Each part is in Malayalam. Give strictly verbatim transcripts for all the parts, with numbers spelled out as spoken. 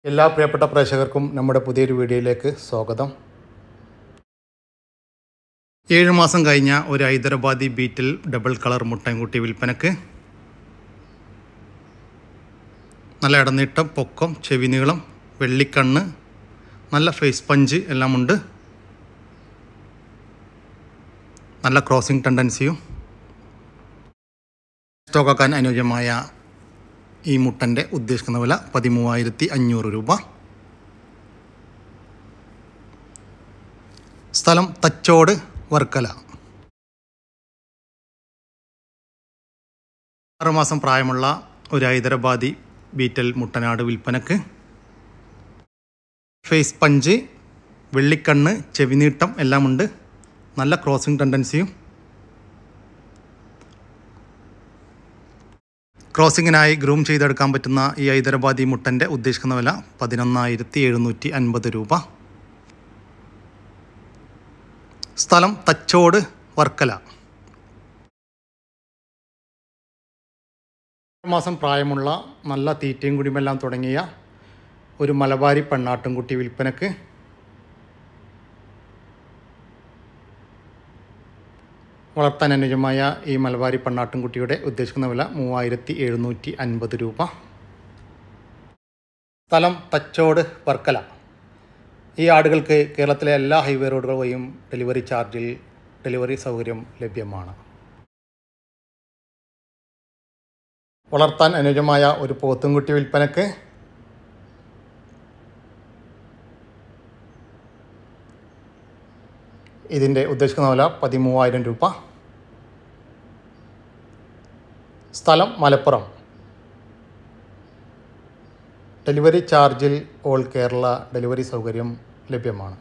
എല്ലാ പ്രിയപ്പെട്ട പ്രേക്ഷകർക്കും നമ്മുടെ പുതിയൊരു വീഡിയോയിലേക്ക് സ്വാഗതം. ഏഴ് മാസം കഴിഞ്ഞ ഒരു ഹൈദരാബാദി ബീറ്റിൽ ഡബിൾ കളർ മുട്ടൻകുട്ടി വിൽപ്പനക്ക്. നല്ല ഇടനീട്ടം, പൊക്കം, ചെവി നീളം, വെള്ളിക്കണ്ണ്, നല്ല ഫേസ് പഞ്ച് എല്ലാം ഉണ്ട്. നല്ല ക്രോസിംഗ് ടെൻഡൻസിയും. സ്റ്റോക്കാക്കാൻ അനുയോജ്യമായ ഈ മുട്ടൻ്റെ ഉദ്ദേശിക്കുന്ന വില പതിമൂവായിരത്തി അഞ്ഞൂറ് രൂപ. സ്ഥലം തച്ചോട്, വർക്കല. ആറുമാസം പ്രായമുള്ള ഒരു ഹൈദരാബാദി ബീറ്റൽ മുട്ടനാട് വിൽപ്പനക്ക്. ഫേസ് പഞ്ച്, വെള്ളിക്കണ്ണ്, ചെവിനീട്ടം എല്ലാം ഉണ്ട്. നല്ല ക്രോസിംഗ് ടെൻഡൻസിയും. ക്രോസിങ്ങിനായി ഗ്രൂം ചെയ്തെടുക്കാൻ പറ്റുന്ന ഈ ഹൈദരാബാദി മുട്ടൻ്റെ ഉദ്ദേശിക്കുന്ന വില പതിനൊന്നായിരത്തി എഴുന്നൂറ്റി അൻപത് രൂപ. സ്ഥലം തച്ചോട്, വർക്കല. മാസം പ്രായമുള്ള നല്ല തീറ്റയും കുടിയുമെല്ലാം തുടങ്ങിയ ഒരു മലബാരി പെണ്ണാട്ടുംകുട്ടി വിൽപ്പനക്ക്. വളർത്താൻ അനുയോജ്യമായ ഈ മലബാരി പെണ്ണാട്ടുംകുട്ടിയുടെ ഉദ്ദേശിക്കുന്ന വില മൂവായിരത്തി എഴുന്നൂറ്റി അൻപത് രൂപ. സ്ഥലം തച്ചോട്, വർക്കല. ഈ ആടുകൾക്ക് കേരളത്തിലെ എല്ലാ ഹൈവേ റോഡുകൾ വഴിയും ഡെലിവറി ചാർജിൽ ഡെലിവറി സൗകര്യം ലഭ്യമാണ്. വളർത്താൻ അനുയോജ്യമായ ഒരു പോത്തുംകുട്ടി വിൽപ്പനക്ക്. ഇതിൻ്റെ ഉദ്ദേശിക്കുന്ന വില പതിമൂവായിരം രൂപ. സ്ഥലം മലപ്പുറം. ഡെലിവറി ചാർജിൽ ഓൾ കേരള ഡെലിവറി സൗകര്യം ലഭ്യമാണ്.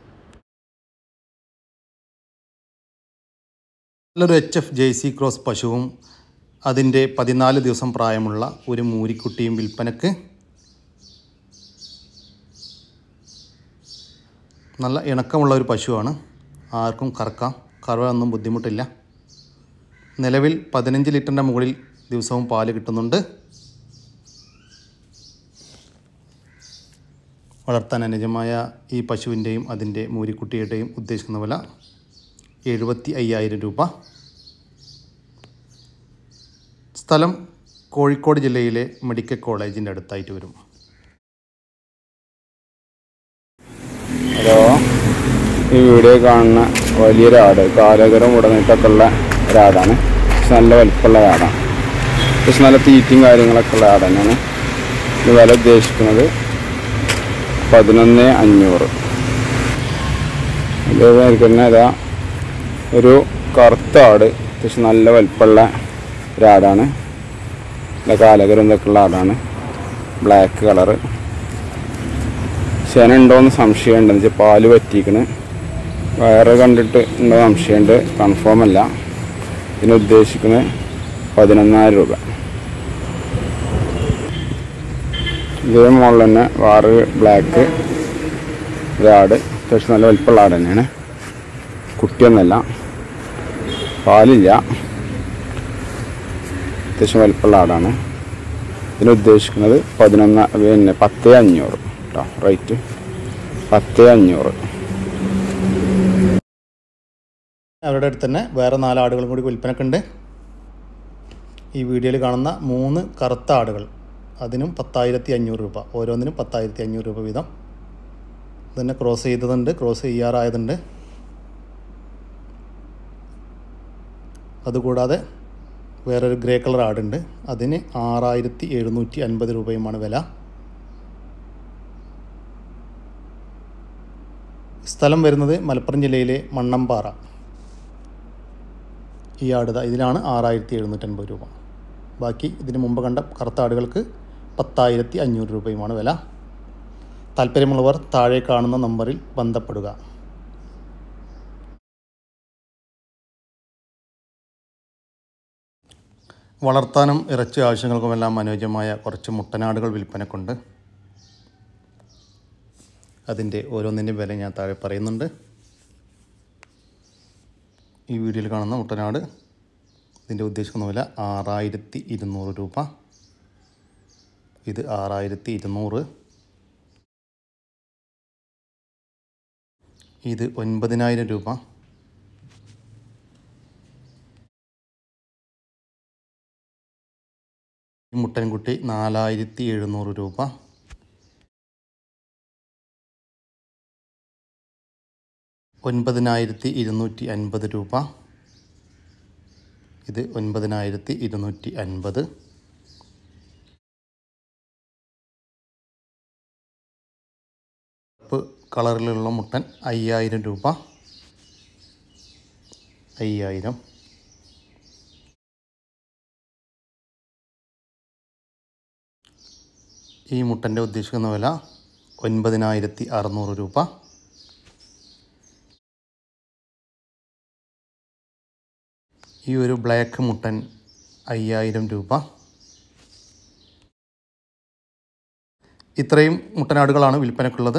നല്ലൊരു എച്ച് എഫ് ജേഴ്സി ക്രോസ് പശുവും അതിൻ്റെ പതിനാല് ദിവസം പ്രായമുള്ള ഒരു മൂരിക്കുട്ടിയും വിൽപ്പനക്ക്. നല്ല ഇണക്കമുള്ള ഒരു പശുവാണ്. ആർക്കും കറക്കാം, കറവൊന്നും ബുദ്ധിമുട്ടില്ല. നിലവിൽ പതിനഞ്ച് ലിറ്ററിൻ്റെ മുകളിൽ ദിവസവും പാല് കിട്ടുന്നുണ്ട്. വളർത്താൻ അനുയോജ്യമായ ഈ പശുവിൻ്റെയും അതിൻ്റെ മൂരിക്കുട്ടിയുടെയും ഉദ്ദേശിക്കുന്ന വില എഴുപത്തി അയ്യായിരം രൂപ. സ്ഥലം കോഴിക്കോട് ജില്ലയിലെ മെഡിക്കൽ കോളേജിൻ്റെ അടുത്തായിട്ട് വരും. ഹലോ, ഈ വീഡിയോ കാണുന്ന വലിയൊരാട് കാലകരം ഉടനീട്ടൊക്കെ ഉള്ള ഒരാടാണ്. പക്ഷെ നല്ല വലിപ്പമുള്ള ആടാണ്. പക്ഷെ നല്ല തീറ്റയും കാര്യങ്ങളൊക്കെ ഉള്ള ആട് തന്നെയാണ്. ഇത് വില ഉദ്ദേശിക്കുന്നത് പതിനൊന്ന് അഞ്ഞൂറ്. ഇതേപോലെ തന്നെ ഇതാ ഒരു കറുത്ത ആട്, പക്ഷെ നല്ല വലിപ്പമുള്ള ഒരാടാണ്. നല്ല കാലകരം ഇതൊക്കെ ഉള്ള ആടാണ്. Black colour. ശന ഉണ്ടോയെന്ന് സംശയമുണ്ടെന്ന് വെച്ചാൽ പാല് പറ്റിക്കണ്. വയറ് കണ്ടിട്ട് ഉണ്ടോ സംശയമുണ്ട്, കൺഫേം അല്ല. ഇതിന് ഉദ്ദേശിക്കുന്നത് പതിനൊന്നായിരം രൂപ. ഇതേ മോളിൽ തന്നെ വേറെ ബ്ലാക്ക് ഒരാട്, അത്യാവശ്യം നല്ല വലിപ്പമുള്ള ആട് തന്നെയാണ്. കുട്ടിയൊന്നുമല്ല, പാലില്ല, അത്യാവശ്യം വലിപ്പമുള്ള ആടാണ്. ഇതിന് ഉദ്ദേശിക്കുന്നത് പതിനൊന്ന് പിന്നെ പത്ത് അഞ്ഞൂറ് കേട്ടോ. റേറ്റ് പത്ത് അഞ്ഞൂറ്. അവരുടെ അടുത്ത് തന്നെ വേറെ നാല് ആടുകളും കൂടി വിൽപ്പനക്കുണ്ട്. ഈ വീഡിയോയിൽ കാണുന്ന മൂന്ന് കറുത്ത ആടുകൾ, അതിനും പത്തായിരത്തി അഞ്ഞൂറ് രൂപ. ഓരോന്നിനും പത്തായിരത്തി അഞ്ഞൂറ് രൂപ വീതം. തന്നെ ക്രോസ് ചെയ്തതുണ്ട്, ക്രോസ് ചെയ്യാറായതുണ്ട്. അതുകൂടാതെ വേറൊരു ഗ്രേ കളർ ആടുണ്ട്. അതിന് ആറായിരത്തി എഴുന്നൂറ്റി അൻപത് രൂപയുമാണ് വില. സ്ഥലം വരുന്നത് മലപ്പുറം ജില്ലയിലെ മണ്ണമ്പാറ. ഈ ആട് ഇതിലാണ് ആറായിരത്തി എഴുന്നൂറ്റൻപത് രൂപ. ബാക്കി ഇതിന് മുമ്പ് കണ്ട കറുത്ത ആടുകൾക്ക് പത്തായിരത്തി അഞ്ഞൂറ് രൂപയുമാണ് വില. താല്പര്യമുള്ളവർ താഴെ കാണുന്ന നമ്പറിൽ ബന്ധപ്പെടുക. വളർത്താനും ഇറച്ചി ആവശ്യങ്ങൾക്കുമെല്ലാം അനുയോജ്യമായ കുറച്ച് മുട്ടനാടുകൾ വിൽപ്പനക്കുണ്ട്. അതിൻ്റെ ഓരോന്നിൻ്റെ വില ഞാൻ താഴെ പറയുന്നുണ്ട്. ഈ വീഡിയോയിൽ കാണുന്ന മുട്ടനാട്, ഇതിൻ്റെ ഉദ്ദേശിക്കുന്ന വില ആറായിരത്തി ഇരുന്നൂറ് രൂപ. ഇത് ആറായിരത്തി ഇരുന്നൂറ്. ഇത് ഒൻപതിനായിരം രൂപ. ഈ മുട്ടൻകുട്ടി നാലായിരത്തി എഴുന്നൂറ് രൂപ. ഒൻപതിനായിരത്തി ഇരുന്നൂറ്റി അൻപത് രൂപ. ഇത് ഒൻപതിനായിരത്തി ഇരുന്നൂറ്റി അൻപത്. കളറിലുള്ള മുട്ടൻ അയ്യായിരം രൂപ. അയ്യായിരം. ഈ മുട്ടൻ്റെ ഉദ്ദേശിക്കുന്ന വില ഒൻപതിനായിരത്തി അറുന്നൂറ് രൂപ. ഈ ഒരു ബ്ലാക്ക് മുട്ടൻ അയ്യായിരം രൂപ. ഇത്രയും മുട്ടനാടുകളാണ് വിൽപ്പനക്കുള്ളത്.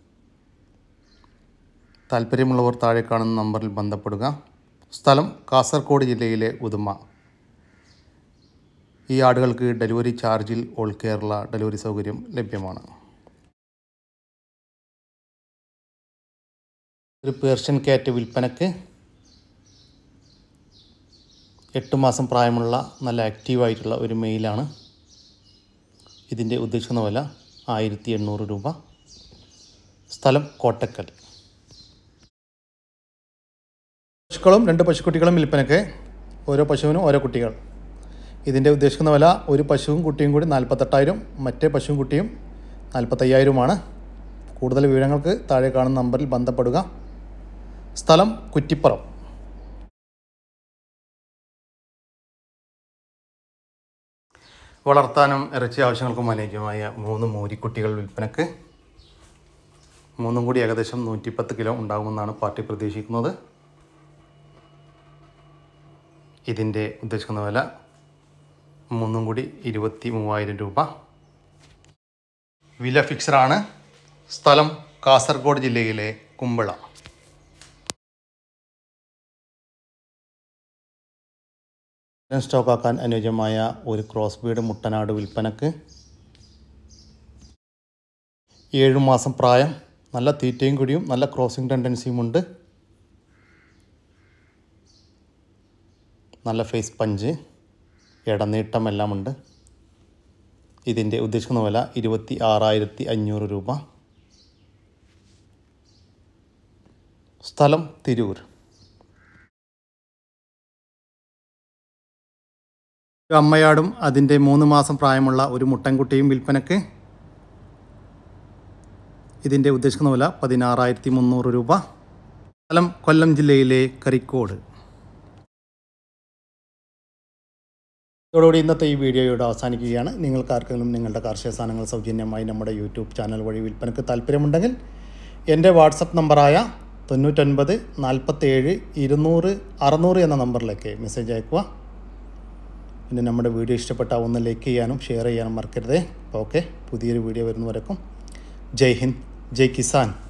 താല്പര്യമുള്ളവർ താഴെ കാണുന്ന നമ്പറിൽ ബന്ധപ്പെടുക. സ്ഥലം കാസർഗോഡ് ജില്ലയിലെ ഉദുമ. ഈ ആടുകൾക്ക് ഡെലിവറി ചാർജിൽ ഓൾ കേരള ഡെലിവറി സൗകര്യം ലഭ്യമാണ്. ഒരു പേർഷ്യൻ കാറ്റ് വിൽപ്പനക്ക്. എട്ട് മാസം പ്രായമുള്ള നല്ല ആക്റ്റീവായിട്ടുള്ള ഒരു മെയിലാണ്. ഇതിൻ്റെ ഉദ്ദേശിക്കുന്ന വില ആയിരത്തി എണ്ണൂറ് രൂപ. സ്ഥലം കോട്ടക്കൽ. പശുക്കളും രണ്ട് പശുക്കുട്ടികളും വിൽപ്പനക്ക്. ഓരോ പശുവിനും ഓരോ കുട്ടികൾ. ഇതിൻ്റെ ഉദ്ദേശിക്കുന്ന വില ഒരു പശുവും കുട്ടിയും കൂടി നാൽപ്പത്തെട്ടായിരം, മറ്റേ പശുവും കുട്ടിയും നാൽപ്പത്തയ്യായിരവുമാണ്. കൂടുതൽ വിവരങ്ങൾക്ക് താഴെ കാണുന്ന നമ്പറിൽ ബന്ധപ്പെടുക. സ്ഥലം കുറ്റിപ്പുറം. വളർത്താനും ഇറച്ചി ആവശ്യങ്ങൾക്കും അനുയോജ്യമായ മൂന്ന് മൂരിക്കുട്ടികൾ വിൽപ്പനക്ക്. മൂന്നും കൂടി ഏകദേശം നൂറ്റിപ്പത്ത് കിലോ ഉണ്ടാകുമെന്നാണ് പാർട്ടി പ്രതീക്ഷിക്കുന്നത്. ഇതിൻ്റെ ഉദ്ദേശിക്കുന്ന വില മൂന്നും കൂടി ഇരുപത്തി മൂവായിരം രൂപ. വില ഫിക്സറാണ്. സ്ഥലം കാസർഗോഡ് ജില്ലയിലെ കുമ്പള. സ്റ്റോക്കാക്കാൻ അനുയോജ്യമായ ഒരു ക്രോസ് ബീഡ് മുട്ടനാട് വിൽപ്പനക്ക്. ഏഴു മാസം പ്രായം, നല്ല തീറ്റയും കുടിയും നല്ല ക്രോസിംഗ് ടെൻഡൻസിയുമുണ്ട്. നല്ല ഫേസ് പഞ്ച്, ഇടനീട്ടം എല്ലാമുണ്ട്. ഇതിൻ്റെ ഉദ്ദേശിക്കുന്ന വില ഇരുപത്തി ആറായിരത്തി അഞ്ഞൂറ് രൂപ. സ്ഥലം തിരൂർ. ഒരു അമ്മയാടും അതിൻ്റെ മൂന്ന് മാസം പ്രായമുള്ള ഒരു മുട്ടൻകുട്ടിയും വിൽപ്പനക്ക്. ഇതിൻ്റെ ഉദ്ദേശിക്കുന്ന വില പതിനാറായിരത്തി മുന്നൂറ് രൂപ. സ്ഥലം കൊല്ലം ജില്ലയിലെ കരിക്കോട്. ഇതോടുകൂടി ഇന്നത്തെ ഈ വീഡിയോയോട് അവസാനിക്കുകയാണ്. നിങ്ങൾക്കാർക്കെങ്കിലും നിങ്ങളുടെ കാർഷിക സാധനങ്ങൾ സൗജന്യമായി നമ്മുടെ യൂട്യൂബ് ചാനൽ വഴി വിൽപ്പനക്ക് താല്പര്യമുണ്ടെങ്കിൽ എൻ്റെ വാട്സപ്പ് നമ്പറായ തൊണ്ണൂറ്റൊൻപത് നാൽപ്പത്തേഴ് ഇരുന്നൂറ് അറുന്നൂറ് എന്ന നമ്പറിലേക്ക് മെസ്സേജ് അയക്കുക. പിന്നെ നമ്മുടെ വീഡിയോ ഇഷ്ടപ്പെട്ടാൽ ഒന്ന് ലൈക്ക് ചെയ്യാനും ഷെയർ ചെയ്യാനും മറക്കരുതേ. അപ്പോൾ ഓക്കെ, പുതിയൊരു വീഡിയോ വരുന്നവരേക്കും ജയ് ഹിന്ദ്, ജയ് കിസാൻ.